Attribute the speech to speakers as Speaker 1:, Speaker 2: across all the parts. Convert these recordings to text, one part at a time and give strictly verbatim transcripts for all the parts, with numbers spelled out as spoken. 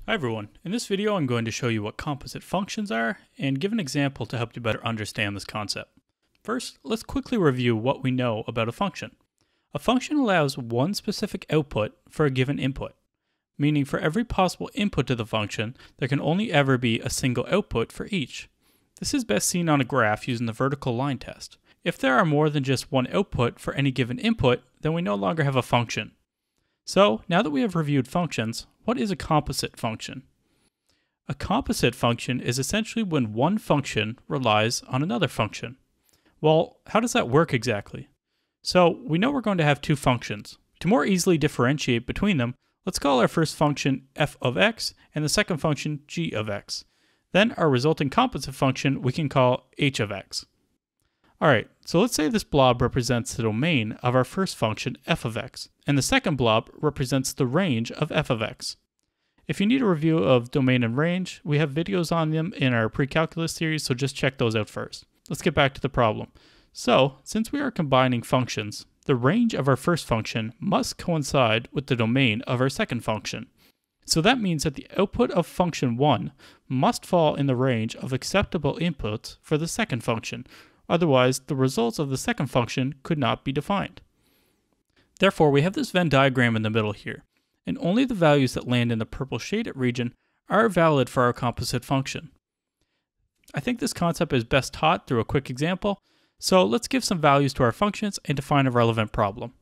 Speaker 1: Hi everyone, in this video I'm going to show you what composite functions are and give an example to help you better understand this concept. First, let's quickly review what we know about a function. A function allows one specific output for a given input, meaning for every possible input to the function, there can only ever be a single output for each. This is best seen on a graph using the vertical line test. If there are more than just one output for any given input, then we no longer have a function. So, now that we have reviewed functions, what is a composite function? A composite function is essentially when one function relies on another function. Well, how does that work exactly? So, we know we're going to have two functions. To more easily differentiate between them, let's call our first function f of x and the second function g of x. Then our resulting composite function we can call h of x. Alright, so let's say this blob represents the domain of our first function f of x, and the second blob represents the range of f of x. If you need a review of domain and range, we have videos on them in our PreCalculus series, so just check those out first. Let's get back to the problem. So, since we are combining functions, the range of our first function must coincide with the domain of our second function. So that means that the output of function one must fall in the range of acceptable inputs for the second function. Otherwise, the results of the second function could not be defined. Therefore, we have this Venn diagram in the middle here, and only the values that land in the purple shaded region are valid for our composite function. I think this concept is best taught through a quick example, so let's give some values to our functions and define a relevant problem.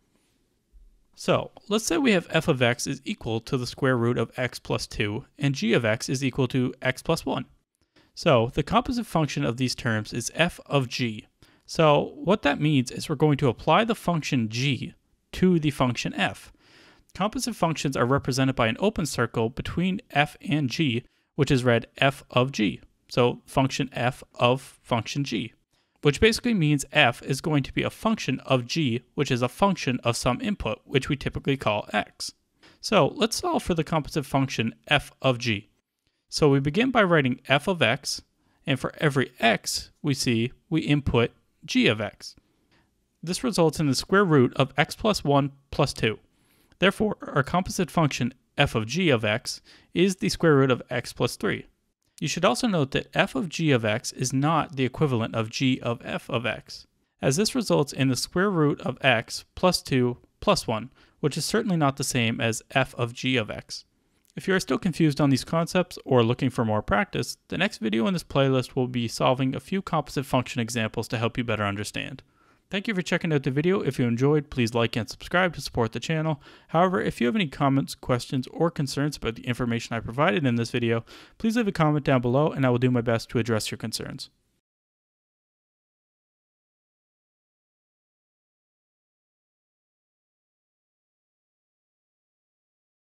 Speaker 1: So, let's say we have f of x is equal to the square root of x plus two, and g of x is equal to x plus one. So, the composite function of these terms is f of g. So, what that means is we're going to apply the function g to the function f. Composite functions are represented by an open circle between f and g, which is read f of g. So, function f of function g, which basically means f is going to be a function of g, which is a function of some input, which we typically call x. So, let's solve for the composite function f of g. So we begin by writing f of x, and for every x we see, we input g of x. This results in the square root of x plus one plus two. Therefore, our composite function f of g of x is the square root of x plus three. You should also note that f of g of x is not the equivalent of g of f of x, as this results in the square root of x plus two plus one, which is certainly not the same as f of g of x. If you are still confused on these concepts or looking for more practice, the next video in this playlist will be solving a few composite function examples to help you better understand. Thank you for checking out the video. If you enjoyed, please like and subscribe to support the channel. However, if you have any comments, questions, or concerns about the information I provided in this video, please leave a comment down below and I will do my best to address your concerns.